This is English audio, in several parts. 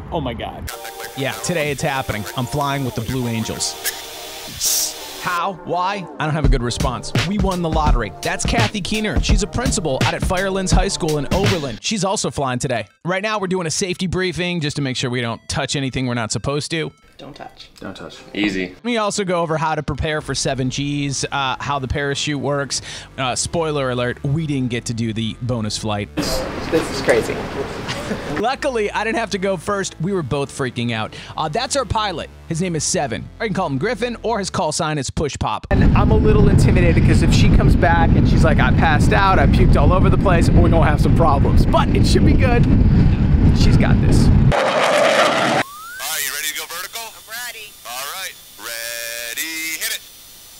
Oh my God. Yeah, today it's happening. I'm flying with the Blue Angels. How? Why? I don't have a good response. We won the lottery. That's Cathy Keener. She's a principal out at Fireland's Highschool in Oberlin. She's also flying today. Right now, we're doing a safety briefing just to make sure we don't touch anything we're not supposed to. Don't touch. Don't touch. Easy. We also go over how to prepare for 7Gs, how the parachute works. Spoiler alert, we didn't get to do the bonus flight. This is crazy. Luckily, I didn't have to go first. We were both freaking out. That's our pilot. His name is Seven. I can call him Griffin, or his call sign is Push Pop. And I'm a little intimidated because if she comes back and she's like, I passed out, I puked all over the place, we're gonna have some problems. But it should be good. She's got this. All right, you ready to go vertical? I'm ready. All right, ready, hit it.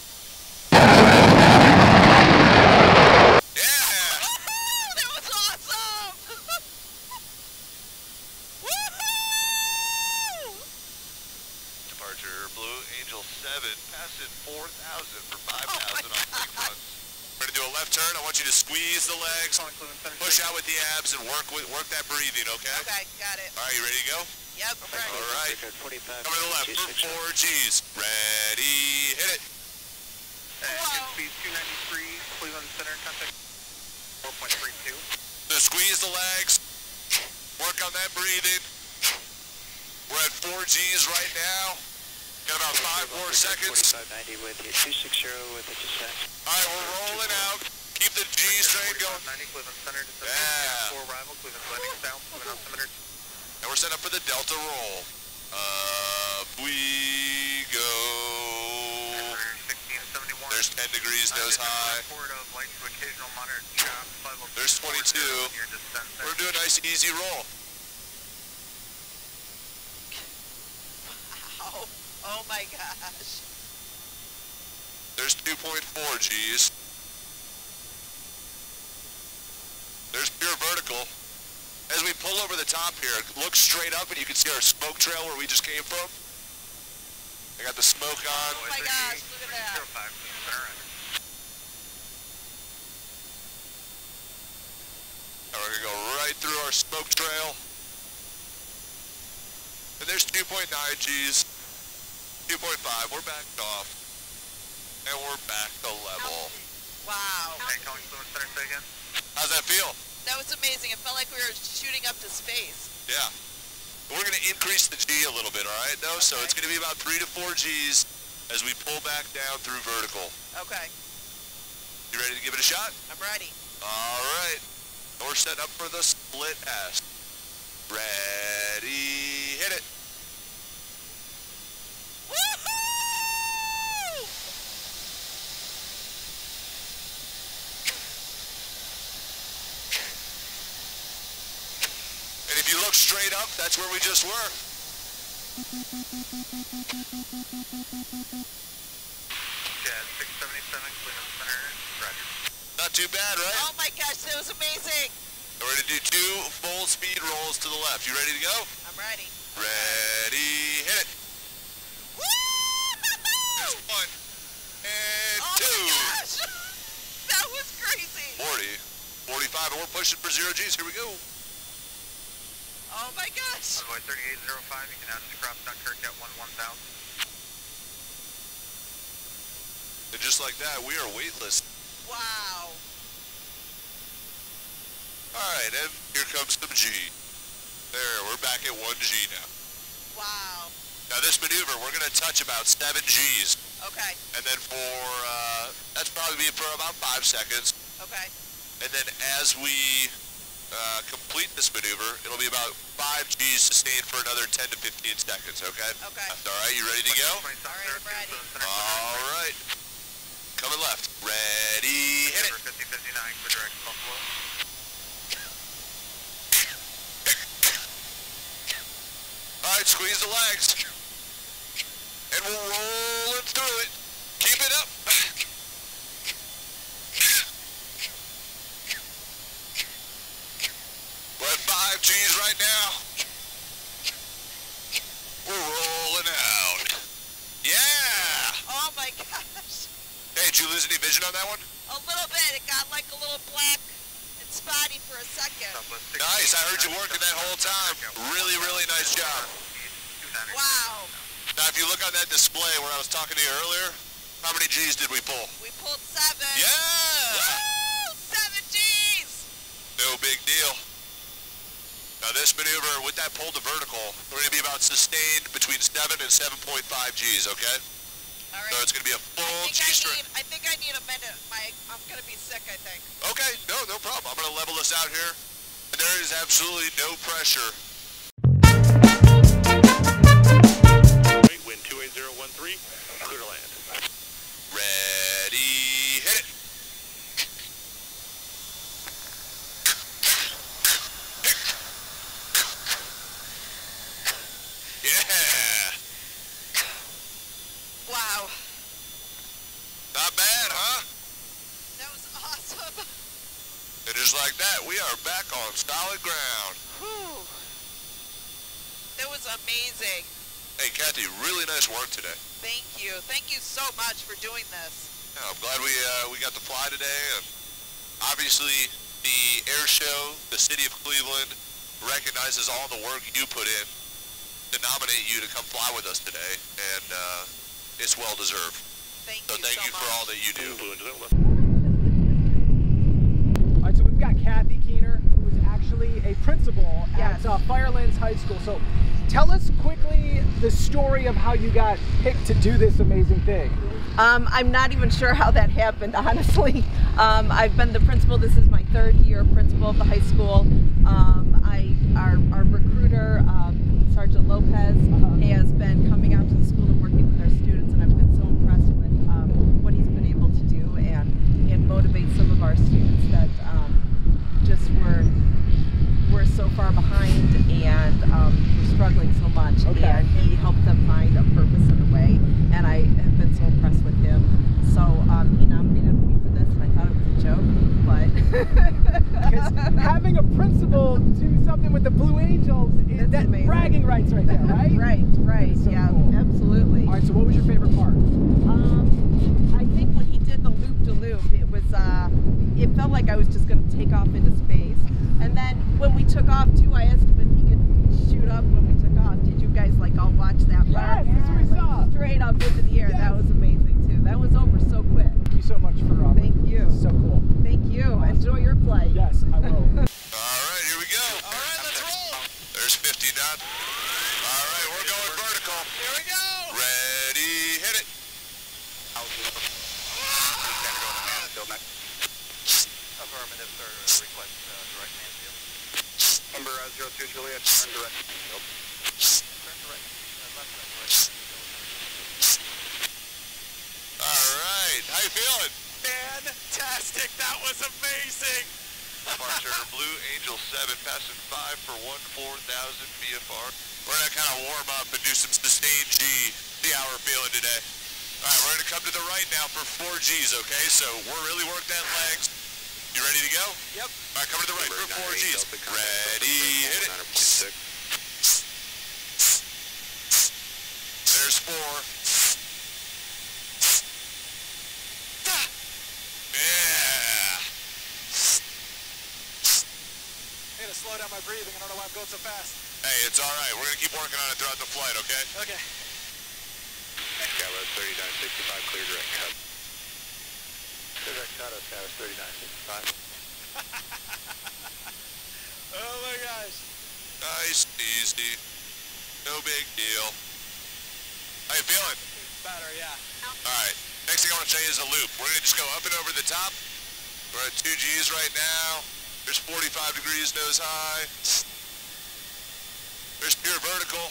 That was awesome! Woohoo! Departure Blue Angel 7, passing 4,000 for 5,000 on 3 months. We're gonna do a left turn. I want you to squeeze the legs, push out with the abs, and work that breathing. Okay? Okay, got it. All right, you ready to go? Yep, I'm ready. All right. Come to the left for 4 Gs. Ready, hit it. Speed 293, Cleveland Center, contact 4.32. So squeeze the legs, work on that breathing. We're at 4 Gs right now. Got about 5 more seconds. 4590 with you, 260 with the descent. All right, we're rolling out. Keep the G train going. 90 Cleveland Center, descent. Yeah. 4 arrival, Cleveland landing south, Cleveland altimeter. And we're set up for the Delta roll. Up we go. 1671. There's 10 degrees nose high. Report of light to occasional moderate chop. There's 22. We're doing a nice easy roll. Wow. Oh my gosh. There's 2.4 Gs. There's pure vertical. As we pull over the top here, look straight up and you can see our smoke trail where we just came from. I got the smoke on. Oh my gosh, look at that. 05, center. And we're gonna go right through our smoke trail. And there's 2.9 Gs, 2.5, we're backed off. And we're back to level. Wow. Okay, calling Cleveland Center, say again. How's that feel? That was amazing. It felt like we were shooting up to space. Yeah. We're gonna increase the G a little bit, all right, though? Okay. So it's gonna be about 3 to 4 Gs as we pull back down through vertical. Okay. You ready to give it a shot? I'm ready. All right. We're setting up for the split S. Ready, hit it. Woohoo! And if you look straight up, that's where we just were. Jet 677, Cleveland Center, roger. Not too bad, right? Oh my gosh, that was amazing. We're going to do 2 full speed rolls to the left. You ready to go? I'm ready. Ready, hit it. Woo! There's 1 and 2. Oh my gosh! That was crazy. 40, 45, and we're pushing for 0 Gs. Here we go. Oh my gosh. Envoy 3805, you can now just cross Dunkirk at 1000. And just like that, we are weightless. Wow. All right, and here comes some G. There, we're back at 1 G now. Wow. Now this maneuver, we're going to touch about 7 Gs. Okay. And then for, that's probably be for about 5 seconds. Okay. And then as we complete this maneuver, it'll be about 5 Gs sustained for another 10 to 15 seconds, okay? Okay. All right, you ready to go? All right, I'm ready. All right. Coming left. Ready, hit it. 5059, clear direct Buffalo. All right, squeeze the legs. And we're rolling through it. Keep it up. We're at 5 Gs right now. We're rolling out. Yeah! Oh my gosh. Hey, did you lose any vision on that one? A little bit. It got like a little black and spotty for for a second. Nice, I heard you working that whole time. Really, really nice job. Wow. Now, if you look on that display where I was talking to you earlier, how many G's did we pull? We pulled 7. Yeah! Woo! 7 G's! No big deal. Now this maneuver, with that pull to vertical, we're going to be about sustained between 7 and 7.5 G's, okay? All right. So it's going to be a full G string. I think I need a minute. I'm going to be sick, I think. Okay, no problem. I'm going to level this out here. And there is absolutely no pressure. Wind 28013, clear to land. Ready, hit it. Yeah. Wow. Not bad, huh? That was awesome. And just like that, we are back on solid ground. Whew. That was amazing. Hey, Cathy, really nice work today. Thank you. Thank you so much for doing this. Yeah, I'm glad we got to fly today, and obviously the air show, the city of Cleveland, recognizes all the work you put in to nominate you to come fly with us today, and it's well deserved. Thank So you thank so you much. for all that you do. All right, so we've got Cathy Keener, who is actually a principal Yes. at Fireland's High School. So tell us quickly the story of how you got picked to do this amazing thing. I'm not even sure how that happened, honestly. I've been the principal. This is my 3rd year principal of the high school. Our recruiter, Sergeant Lopez, has been coming out to the school and working with our students, and I've been so impressed with what he's been able to do and motivate some of our students that just were so far behind and were struggling so much. Okay. And he helped them find a purpose in a way, and I have been so impressed with him. So he nominated me for this, and I thought it was a joke, but Because having a principal do something with the Blue Angels, That's that's amazing. bragging rights right there, right? right, That's so yeah, cool. absolutely. All right, so what was your favorite part? I think when he did the loop-de-loop, it felt like I was just going to take off into space. And then when we took off too, I asked him if he could shoot up when we took off. Did you guys all watch that part? Yes, that's what we saw. Straight up into the air. Yes. That was amazing too. That was over so quick. Thank you so much for Thank you. So cool. Thank you. Enjoy your flight. Yes, I will. All right, here we go. All right, let's roll. There's 50 knots. All right, we're going vertical. Here we go. Ready, hit it. Affirmative, sir. Request direct man field. Number 02 Juliet, turn direct field. Turn direct. Left turn direct. All right, how you feeling? Fantastic. That was amazing. Departure Blue Angel 7, passing 5 for 14,000 VFR. We're gonna kind of warm up and do some sustained G. See how we're feeling today. All right, we're gonna come to the right now for 4 Gs, okay? So we're really working that legs. You ready to go? Yep. All right, come to the right for 4 Gs. Ready, hit it. There's 4. Yeah. I gotta slow down my breathing. I don't know why I'm going so fast. Hey, it's all right. We're gonna keep working on it throughout the flight, okay? Okay. Skyro 3965, clear direct cut. Direct cut, Skyro 3965. Oh my gosh. Nice, easy. No big deal. How you feeling? Better, yeah. All right. Next thing I want to show you is a loop. We're going to just go up and over the top. We're at 2 Gs right now. There's 45 degrees nose high. There's pure vertical.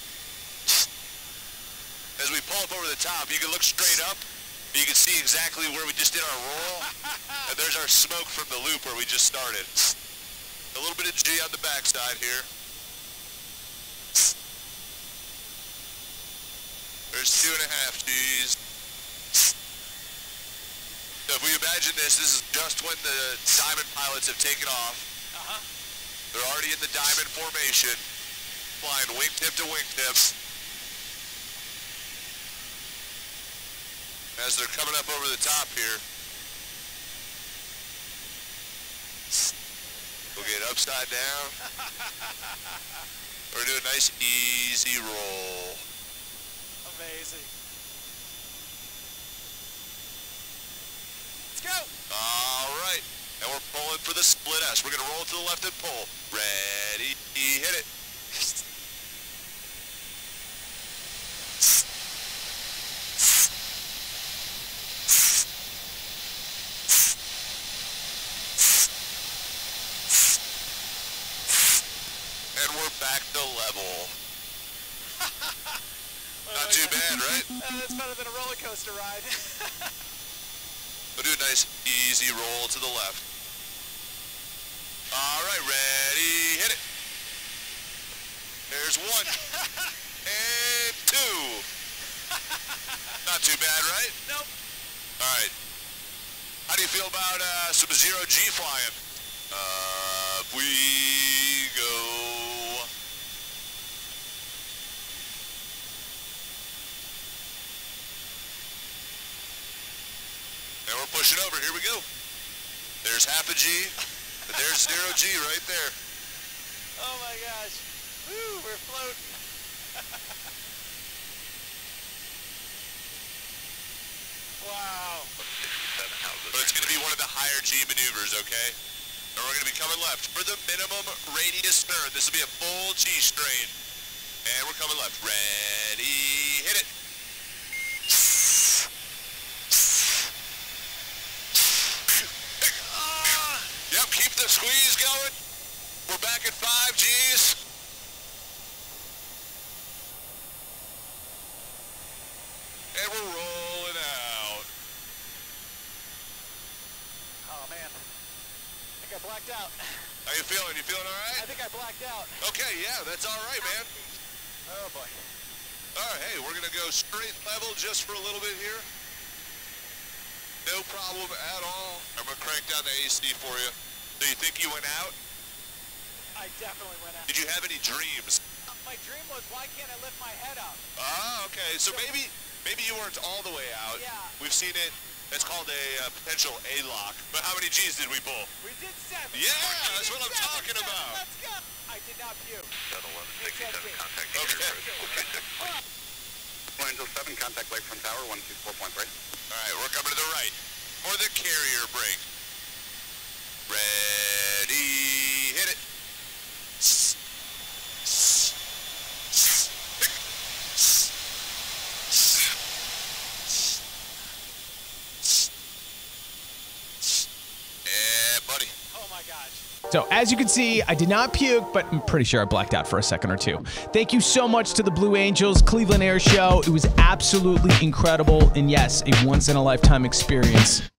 As we pull up over the top, you can look straight up. You can see exactly where we just did our roll. And there's our smoke from the loop where we just started. A little bit of G on the backside here. There's 2.5 Gs. So if we imagine this is just when the diamond pilots have taken off. They're already in the diamond formation, flying wingtip to wingtip. As they're coming up over the top here. We'll get upside down. We're gonna do a nice easy roll. Amazing. Let's go. All right. And we're pulling for the split S. We're gonna roll to the left and pull. Ready, hit it. And we're back to level. Not too bad, right? That's better than a roller coaster ride. We'll do a nice easy roll to the left. All right, ready, hit it. There's one. And two. Not too bad, right? Nope. All right. How do you feel about some zero G flying? Up we go. And we're pushing over. Here we go. There's half a G. And there's zero G right there. Oh my gosh. Woo, we're floating. Wow. But it's going to be one of the higher G maneuvers, okay? And we're going to be coming left for the minimum radius turn. This will be a full G strain. And we're coming left. Ready, hit it. Yep, keep the squeeze going. We're back at 5 Gs. And we're rolling out. Oh man. I think I blacked out. How you feeling? You feeling all right? I think I blacked out. Okay, yeah, that's all right, man. Oh boy. All right, hey, we're gonna go straight level just for a little bit here. No problem at all. I'm gonna crank down the AC for you. So you think you went out? I definitely went out. Did you have any dreams? My dream was, why can't I lift my head up? Ah, okay. So maybe you weren't all the way out. Yeah. We've seen it. It's called a potential A-lock. But how many G's did we pull? We did 7. Yeah, that's what I'm talking about. Let's go. I did not puke. 1167, contact Okay. Angel 7, contact Lakefront Tower, 124.3. All right, we're coming to the right for the carrier brake. Ready, hit it. Yeah, buddy. Oh my gosh. So as you can see, I did not puke, but I'm pretty sure I blacked out for a second or two. Thank you so much to the Blue Angels Cleveland Airshow. It was absolutely incredible. And yes, a once-in-a-lifetime experience.